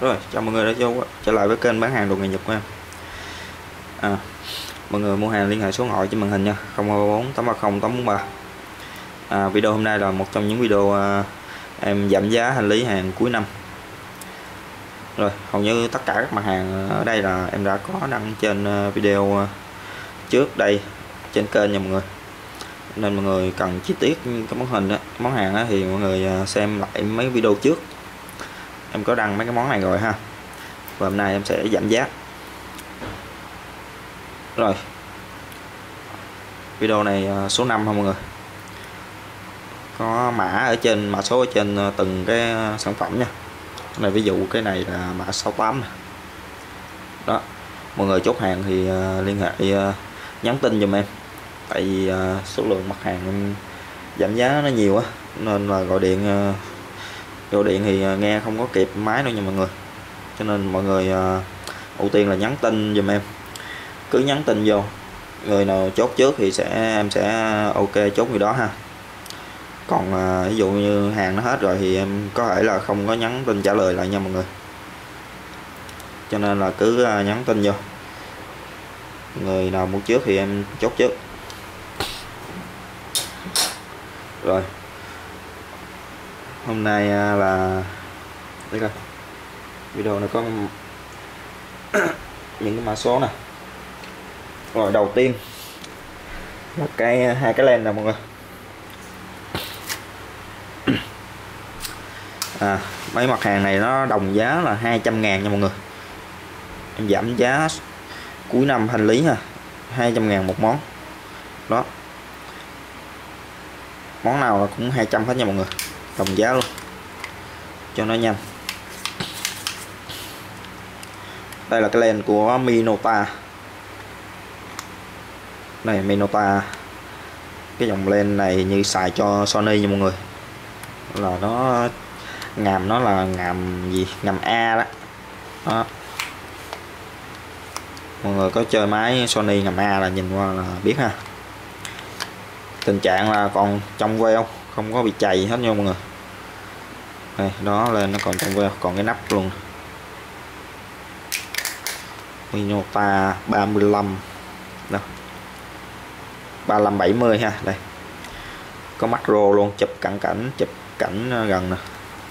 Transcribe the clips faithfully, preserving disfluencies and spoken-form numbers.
Rồi, chào mọi người đã cho trở lại với kênh bán hàng đồ nghề Nhật của em. À, mọi người mua hàng liên hệ số điện thoại trên màn hình nha, không hai bốn tám ba không tám bốn ba. À, video hôm nay là một trong những video à, em giảm giá hành lý hàng cuối năm. Rồi, hầu như tất cả các mặt hàng ở đây là em đã có đăng trên video trước đây trên kênh nha mọi người. Nên mọi người cần chi tiết cái món hình đó, món hàng đó, thì mọi người xem lại mấy video trước. Em có đăng mấy cái món này rồi ha. Và hôm nay em sẽ giảm giá. Rồi, video này số năm không mọi người, có mã ở trên, mã số ở trên từng cái sản phẩm nha. Cái này ví dụ cái này là mã sáu tám này. Đó, mọi người chốt hàng thì liên hệ nhắn tin giùm em, tại vì số lượng mặt hàng em giảm giá nó nhiều á, nên là gọi điện gọi điện thì nghe không có kịp máy đâu nha mọi người. Cho nên mọi người ưu tiên là nhắn tin giùm em, cứ nhắn tin vô, người nào chốt trước thì sẽ em sẽ ok chốt người đó ha. Còn ví dụ như hàng nó hết rồi thì em có thể là không có nhắn tin trả lời lại nha mọi người. Cho nên là cứ nhắn tin vô, người nào mua trước thì em chốt trước. Rồi, hôm nay là đây coi, video này có những cái mã số nè. Rồi, đầu tiên là cái hai cái len nè mọi người. À, mấy mặt hàng này nó đồng giá là hai trăm ngàn nha mọi người. Em giảm giá cuối năm hành lý ha, hai trăm ngàn một món. Đó, món nào là cũng hai trăm hết nha mọi người, đồng giá luôn cho nó nhanh. Đây là cái len của Minolta. Này, Minolta, cái dòng len này như xài cho Sony nha mọi người, là nó ngàm nó là ngàm gì, ngàm A đó. Đó, mọi người có chơi máy Sony ngàm A là nhìn qua là biết ha. Tình trạng là còn trong veo, không có bị chày hết nha mọi người. Đây, đó lên nó còn trong veo, còn cái nắp luôn. Minolta ba mươi lăm đâu, ba mươi lăm bảy mươi ha. Đây, có macro luôn, chụp cận cảnh, chụp cảnh gần nè.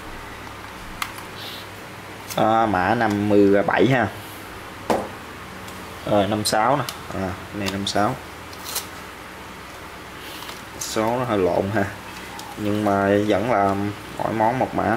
À, mã năm mươi bảy ha. Rồi, năm mươi sáu nè. À, cái này năm mươi sáu. Số nó hơi lộn ha, nhưng mà vẫn là mỗi món một mã.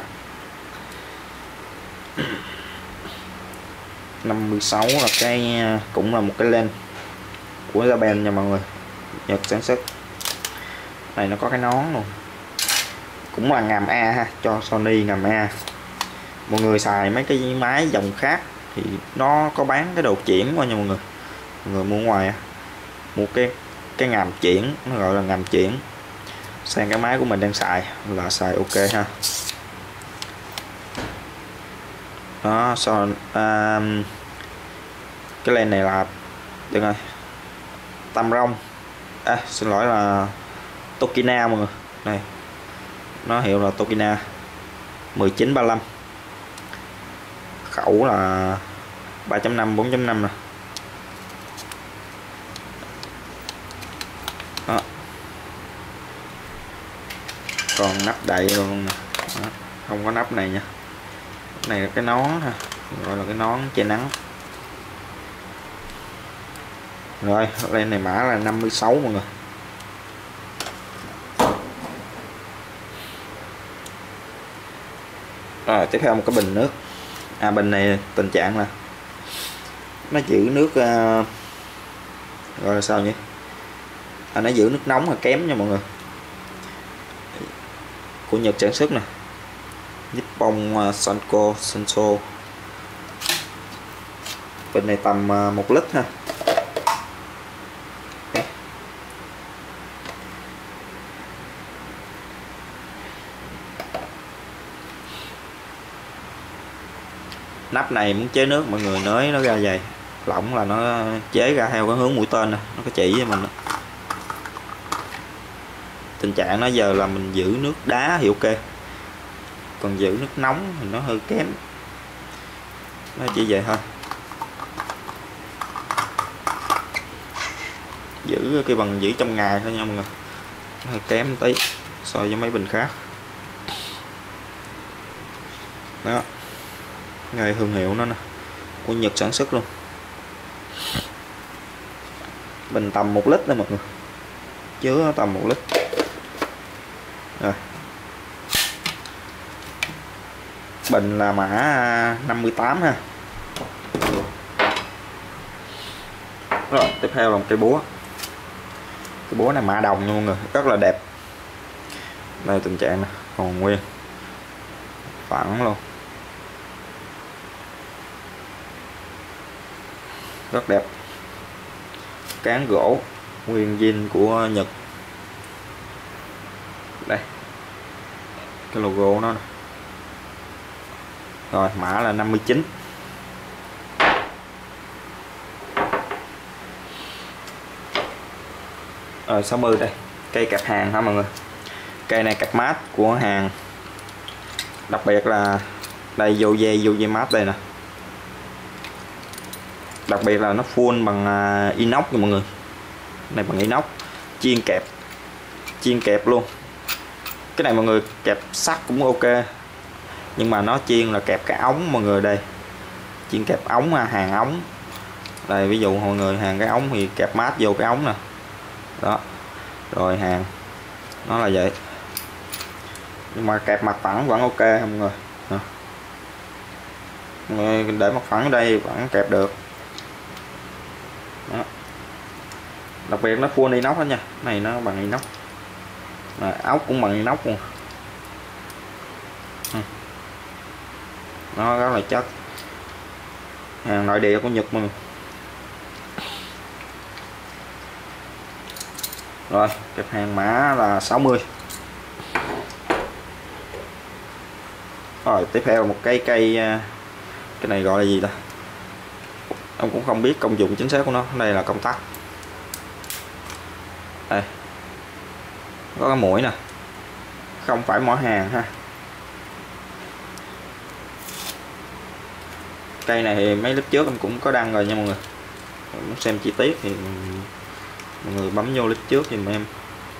Năm mươi sáu là cái, cũng là một cái len của Japan nha mọi người, Nhật sản xuất. Này nó có cái nón luôn, cũng là ngàm A ha, cho Sony ngàm A. Mọi người xài mấy cái máy dòng khác thì nó có bán cái đồ chuyển qua nha mọi người. Mọi người mua ngoài mua cái cái ngàm chuyển, nó gọi là ngàm chuyển, sang cái máy của mình đang xài là xài ok ha. Đó, so, à, cái len này là được rồi, Tamron, à, xin lỗi là Tokina mọi người. Này, nó hiệu là Tokina mười chín ba mươi lăm, khẩu là ba chấm năm bốn chấm năm nè. Đó, còn nắp đậy luôn nè. Đó, không có nắp này nha. Cái này là cái nón ha, gọi là cái nón che nắng. Rồi, lên này mã là năm mươi sáu mọi người. Rồi, tiếp theo một cái bình nước. À, bình này tình trạng là nó giữ nước uh, gọi là sao nhỉ? À, nó giữ nước nóng là kém nha mọi người. Của Nhật sản xuất nè, Nippon uh, Sanko Senso. Bình này tầm uh, một lít ha. Nắp này muốn chế nước mọi người nới nó ra vậy, lỏng là nó chế ra theo cái hướng mũi tên nè, nó có chỉ với mình đó. Tình trạng nó giờ là mình giữ nước đá thì ok, còn giữ nước nóng thì nó hơi kém. nó chỉ vậy thôi. Giữ cái bằng giữ trong ngày thôi nha mọi người, hơi kém tí so với mấy bình khác. Đó, ngay thương hiệu nó nè, của Nhật sản xuất luôn. Bình tầm một lít đó mọi người, chứa tầm một lít. Rồi, bình là mã năm mươi tám ha. Rồi tiếp theo là một cây búa. Cái búa này mạ đồng nha mọi người, rất là đẹp. Đây tình trạng này còn nguyên phẳng luôn, rất đẹp. Cán gỗ nguyên zin của Nhật. Đây cái logo nó này. Rồi mã là năm mươi chín. Rồi sáu mươi đây, cây cặt hàng ha mọi người. Cây này cặt mát của hàng, đặc biệt là đây vô dây vô dây mát đây nè, đặc biệt là nó full bằng inox nha mọi người. Này bằng inox, chiên kẹp, chiên kẹp luôn. Cái này mọi người kẹp sắt cũng ok, nhưng mà nó chiên là kẹp cái ống mọi người. Đây chiên kẹp ống, hàng ống đây, ví dụ mọi người hàng cái ống thì kẹp mát vô cái ống nè đó, rồi hàng nó là vậy. Nhưng mà kẹp mặt phẳng vẫn ok mọi người. Đó. Mọi người để mặt phẳng ở đây vẫn kẹp được. Đó. Đặc biệt nó full inox đó nha, này nó bằng inox, mà ốc cũng bằng inox luôn. Nó rất là chất, hàng nội địa của Nhật mọi người. Rồi kẹp hàng mã là sáu mươi. Rồi tiếp theo một cái cây, cái này gọi là gì ta, ông cũng không biết công dụng chính xác của nó. Đây là công tắc, đây có cái mũi nè, không phải mỏ hàng ha. Cây này thì mấy clip trước em cũng có đăng rồi nha mọi người, muốn xem chi tiết thì mọi người bấm vô clip trước giùm em.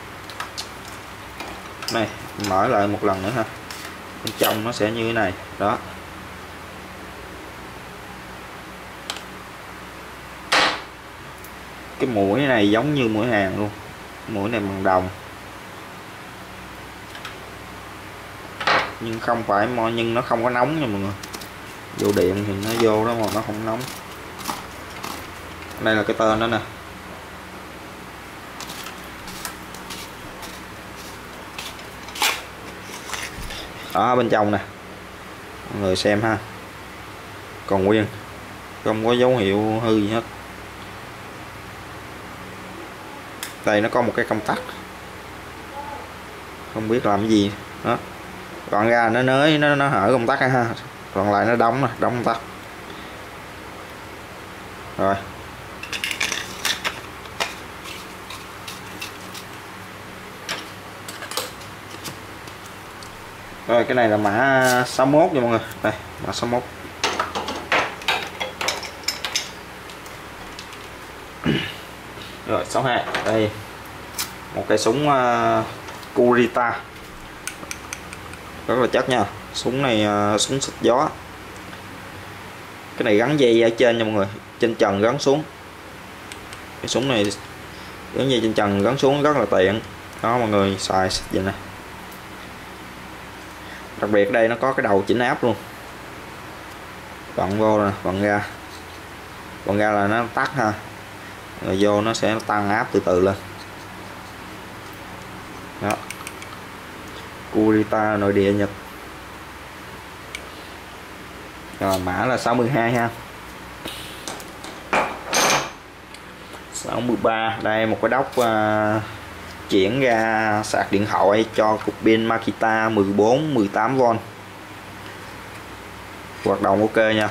Này mở lại một lần nữa ha, bên trong nó sẽ như thế này đó. Cái mũi này giống như mũi hàng luôn, mũi này bằng đồng nhưng không phải mo, nhưng nó không có nóng nha mọi người. Vô điện thì nó vô đó mà nó không nóng. Đây là cái tên đó nè. Ở bên trong nè mọi người xem ha, còn nguyên, không có dấu hiệu hư gì hết. Đây nó có một cái công tắc, không biết làm cái gì đó. Còn ra nó nới nó nó hở công tắc ha, còn lại nó đóng nè, đóng công tắc. Rồi rồi cái này là mã sáu mốt nha mọi người. Đây mã sáu mốt. Rồi sáu hai. Đây một cây súng uh, Kurita rất là chất nha. Súng này uh, súng xịt gió. Cái này gắn dây ở trên nha mọi người, trên trần gắn xuống. Cái súng này gắn dây trên trần gắn xuống rất là tiện đó, mọi người xài xịt vậy nè. Đặc biệt đây nó có cái đầu chỉnh áp luôn, vặn vô nè, vặn ra, vặn ra là nó tắt ha, rồi vô nó sẽ tăng áp từ từ lên đó. Kurita nội địa Nhật. Rồi mã là sáu mươi hai ha. sáu mươi ba. Đây một cái đốc uh, chuyển ra sạc điện thoại cho cục pin Makita mười bốn mười tám vôn. Hoạt động ok nha.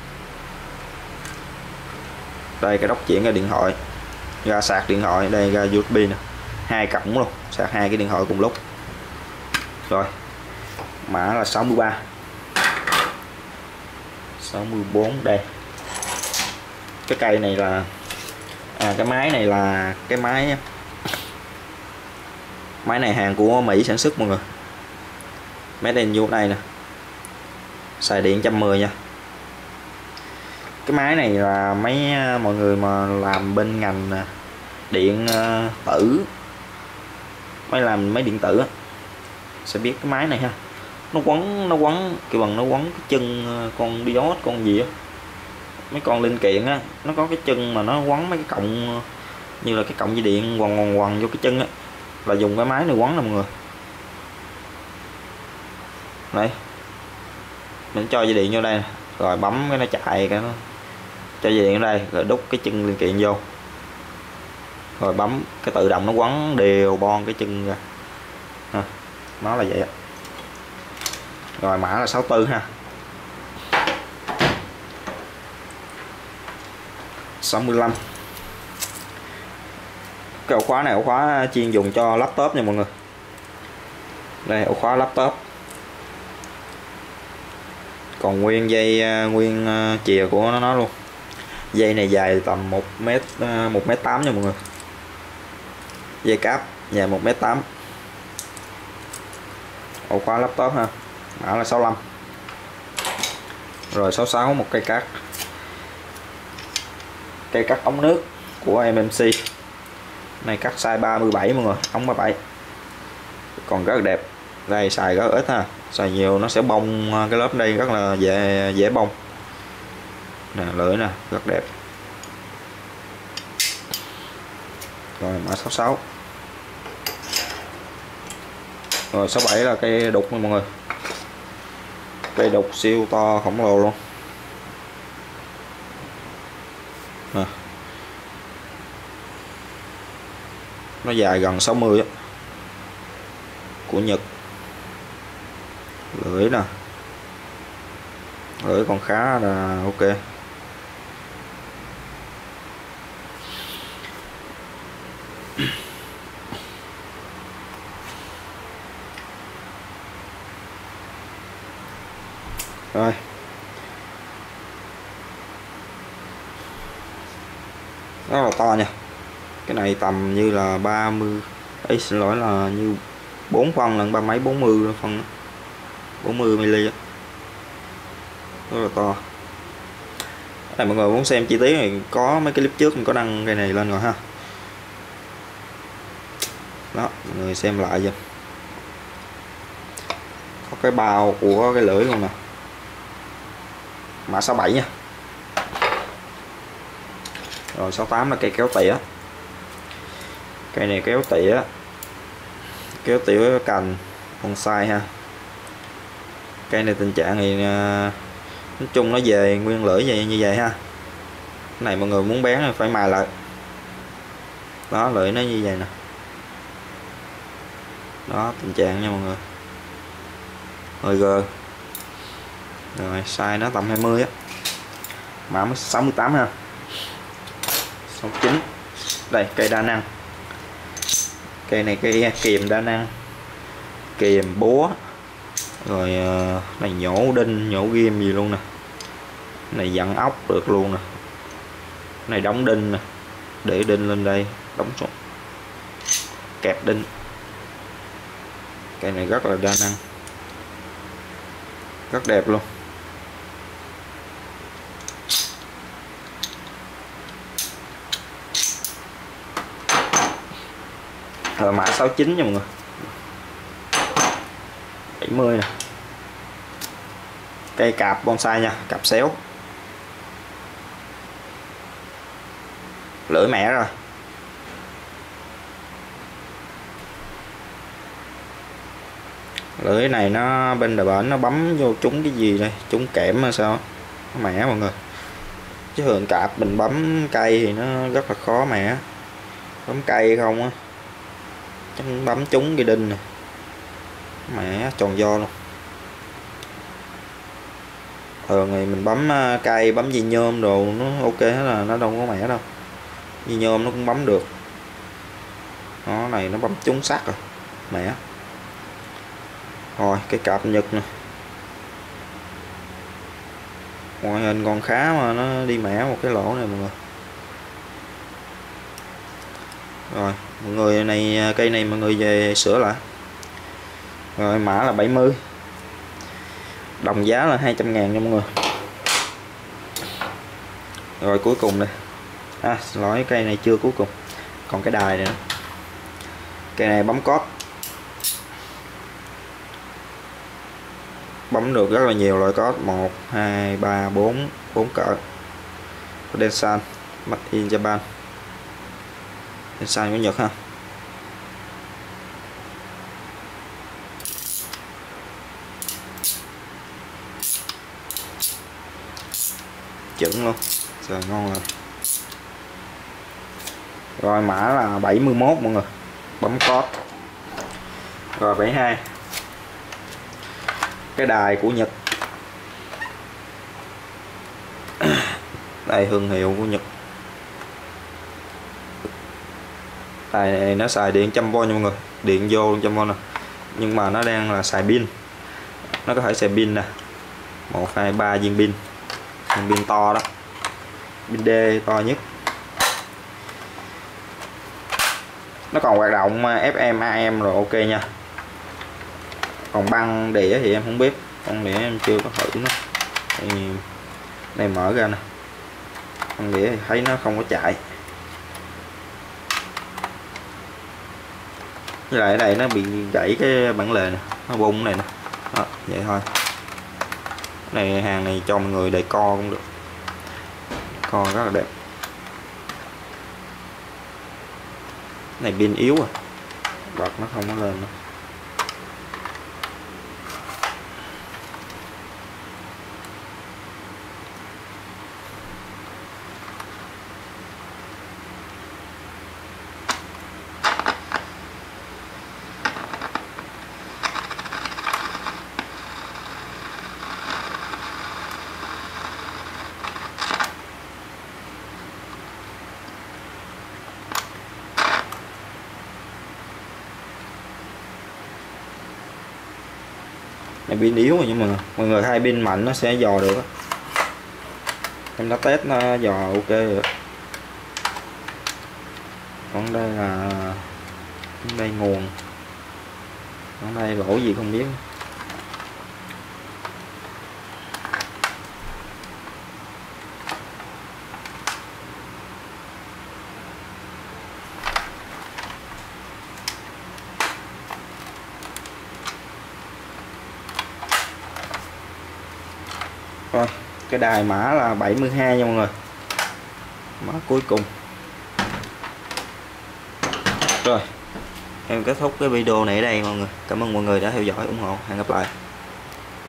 Đây cái đốc chuyển ra điện thoại, ra sạc điện thoại, đây ra u ét bê nè, hai cổng luôn, sạc hai cái điện thoại cùng lúc. Rồi mã là sáu mươi ba. sáu mươi bốn đây. Cái cây này là à, cái máy này là cái máy máy này hàng của Mỹ sản xuất mọi người, made in u ét a nè, xài điện một trăm mười nha. Cái máy này là mấy mọi người mà làm bên ngành điện tử, mấy làm máy điện tử á, sẽ biết cái máy này ha. Nó quấn nó quấn kiểu bằng nó quấn cái chân con diode con gì á, mấy con linh kiện á, nó có cái chân mà nó quấn mấy cái cọng như là cái cọng dây điện quằn quằn quằn vô cái chân á, là dùng cái máy này quấn nè mọi người. Đây mình cho dây điện vô đây rồi bấm cái nó chạy, cái nó cho dây điện ở đây rồi đút cái chân linh kiện vô, rồi bấm cái tự động nó quấn đều bon cái chân ra ha. Nó là vậy á. Rồi mã là sáu tư ha. sáu mươi lăm. Cái ổ khóa này ổ khóa chuyên dùng cho laptop nha mọi người. Đây ổ khóa laptop. Còn nguyên dây nguyên chìa của nó, nó luôn. Dây này dài tầm một mét một mét tám nha mọi người. Dây cáp dài một mét tám. Ổ khóa laptop ha. Mã là sáu mươi lăm. Rồi sáu mươi sáu một cây cắt. Cây cắt ống nước của em em xê. Này cắt size ba mươi bảy mọi người, ống ba mươi bảy. Còn rất là đẹp. Đây xài rất ít ha. Xài nhiều nó sẽ bong cái lớp đây rất là dễ dễ bong. Nè lưỡi nè, rất đẹp. Rồi mã sáu mươi sáu. Rồi sáu mươi bảy là cây đục nha mọi người. Cây đục siêu to khổng lồ luôn. Nè. Nó dài gần sáu mươi á. Của Nhật. Lưỡi nè. Lưỡi còn khá là ok. Rồi. Rất là to nha. Cái này tầm như là ba mươi, ấy xin lỗi là như bốn phân lần ba mấy bốn mươi phân bốn mươi mi-li á. Rất là to. Đây mọi người muốn xem chi tiết thì có mấy cái clip trước mình có đăng cái này lên rồi ha. Đó, mọi người xem lại cho. Có cái bao của cái lưỡi luôn nè. Mã sáu mươi bảy nha. Rồi sáu mươi tám là cây kéo tỉa. Cây này kéo tỉa. Kéo tỉa cành bonsai ha. Cây này tình trạng thì nói chung nó về nguyên lưỡi vậy như vậy ha. Cái này mọi người muốn bén phải mài lại. Đó lưỡi nó như vậy nè. Đó tình trạng nha mọi người. Hơi gờ. Rồi size nó tầm hai mươi á. Mã sáu mươi tám ha. sáu mươi chín. Đây cây đa năng. Cây này cây kìm đa năng. Kìm búa. Rồi này nhổ đinh, nhổ ghim gì luôn nè. Này dặn ốc được luôn nè. Này đóng đinh nè. Để đinh lên đây, đóng xuống. Kẹp đinh. Cây này rất là đa năng. Rất đẹp luôn. Rồi mã sáu mươi chín nha mọi người. bảy mươi nè. Cây cạp bonsai nha, cạp xéo. Lưỡi mẻ rồi. Lưỡi này nó bên đờ bển nó bấm vô trúng cái gì đây, trúng kẽm hay sao, nó mẻ mọi người. Chứ thường cạp mình bấm cây thì nó rất là khó mẻ. Bấm cây không á, bấm trúng cái đinh này, mẻ tròn do luôn. Thường thì mình bấm cây, bấm dây nhôm đồ nó ok hết là nó đâu có mẻ đâu. Dây nhôm nó cũng bấm được. Nó này nó bấm trúng sắt rồi, mẻ. Rồi cái cạp Nhật nè. ngoại hình còn khá mà nó đi mẻ một cái lỗ này mọi người. Rồi mọi người này, cây này mọi người về sửa lại. Rồi mã là bảy mươi, đồng giá là hai trăm ngàn nha mọi người. Rồi cuối cùng đây, à xin lỗi, cây này chưa cuối cùng, còn cái đài này nữa. Cây này bấm code, bấm được rất là nhiều loại code, một hai ba bốn, bốn cỡ. Densan Made in Japan, Densan của Nhật ha. Chuẩn luôn, trời ngon rồi. Rồi mã là bảy mươi mốt mọi người, bấm code. Rồi bảy mươi hai, cái đài của Nhật. Đây thương hiệu của Nhật. Đài này nó xài điện trăm vôn nha mọi người, điện vô trăm vôn nè, nhưng mà nó đang là xài pin, nó có thể xài pin nè, một hai ba viên pin, pin to đó, pin D to nhất. Nó còn hoạt động ép em a em rồi, ok nha. Còn băng đĩa thì em không biết, băng đĩa em chưa có thử nó. Thì này mở ra nè, băng đĩa thì thấy nó không có chạy. Với lại ở đây nó bị gãy cái bản lề nè, nó bung này nè. Đó, vậy thôi. Này hàng này cho mọi người để co cũng được, co rất là đẹp. Này pin yếu à, bật nó không có lên nữa. Này pin yếu rồi, nhưng mà mọi người hai pin mạnh nó sẽ dò được. Em đã test nó dò ok rồi. Còn đây là đây nguồn, còn đây lỗ gì không biết. Rồi cái đài mã là bảy mươi hai nha mọi người, mã cuối cùng. Rồi em kết thúc cái video này ở đây mọi người. Cảm ơn mọi người đã theo dõi ủng hộ, hẹn gặp lại.